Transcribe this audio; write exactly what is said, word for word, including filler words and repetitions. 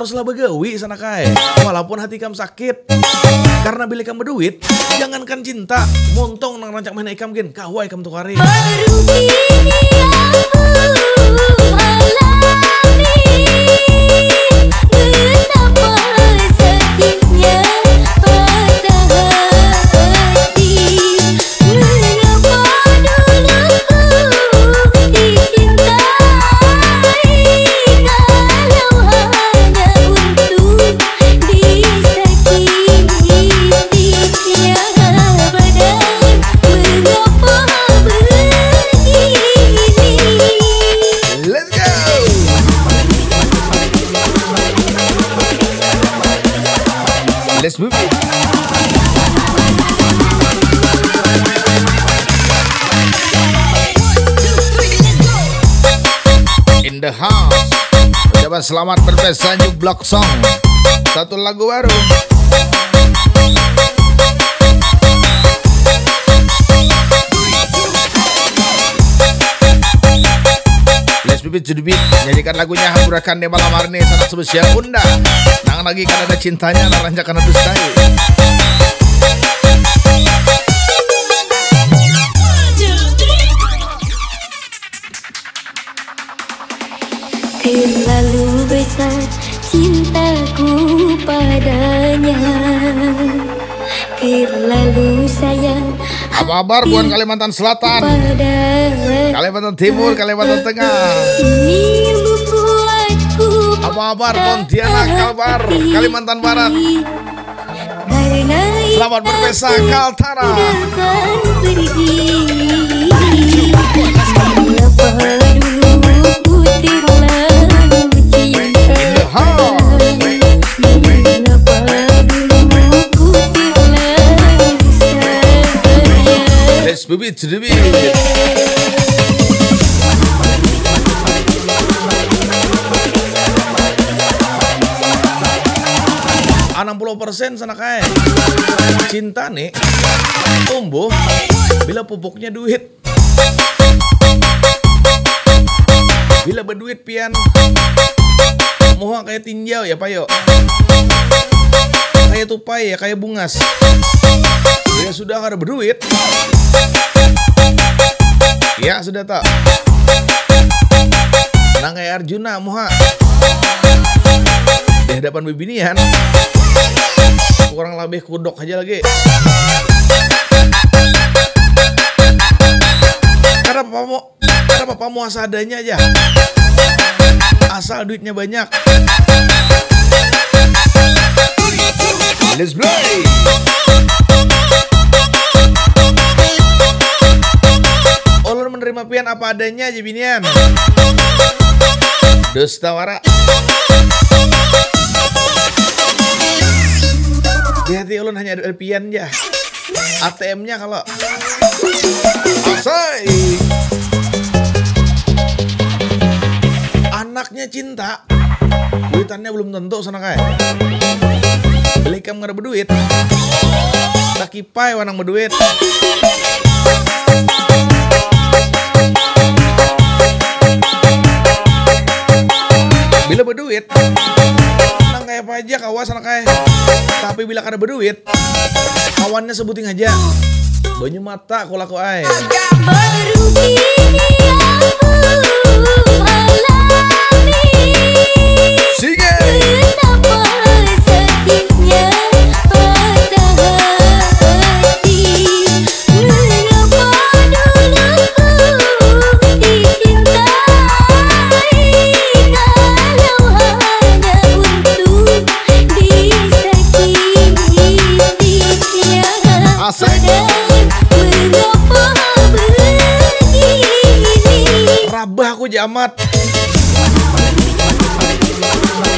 haruslah begawi sana kae, walaupun hati kamu sakit. Karena bila kamu berduit, jangankan cinta, montong nang rancak main ikam gen, kawai kamu tuh kari. Baru kini aku alami betapa sakitnya patah hati. Mengapa dulu ku dicintai kalau hanya untuk disakiti. Tiada badan mengapa begini. Let's go. Let's move it. In the house. Ucapan selamat berpesta New Block Song. Satu lagu baru. Let's Beat to the Beat menyanyikan lagunya Hamburakan di malam hari ini sangat spesial bunda. Nang lagi kan ada cintanya, nang rancak karena dustai. Terlalu besar cintaku padanya, terlalu sayang. Apa kabar buat Kalimantan Selatan, Padanya Kalimantan Timur, Kalimantan Tengah? ini membuatku Apa kabar Pontianak, Kalbar, Kalimantan Barat? karena Selamat berpesta Kaltara. akan pergi. Mengapa dulu ku terlalu cinta? In the house. Mengapa dulu ku terlalu sayang? Let's Beat to the Beat. enam puluh persen sana kae. Cinta nih tumbuh bila pupuknya duit. Bila berduit pian moha kayak tinjau ya payo, kayak tupai ya kayak bungas. Ya sudah ada berduit, ya sudah tak. Nang kayak Arjuna moha di hadapan bibinian kurang lebih kudok aja lagi. Karena papamu, karena papamu asal adanya aja, asal duitnya banyak. Let's play. Ulun menerima pian apa adanya aja binian. Dusta wara. Di hati ulun hanya ada pian aja. A T M-nya kalau Asai. Anaknya cinta, duitannya belum tentu sana kayak. Beli kamu nggak ada berduit, tak kipai wanang berduit. Bila berduit, nang kayak apa aja kawas anak kayak. Tapi bila kada berduit, kawannya sebutin aja. Banyu mata kalau aku ay. Baru kini aku alami Sige. betapa sakitnya patah hati. Mengapa dulu ku dicintai kalau hanya untuk disakiti. Tiada Asik. mengapa begini. Rabah aku jamat.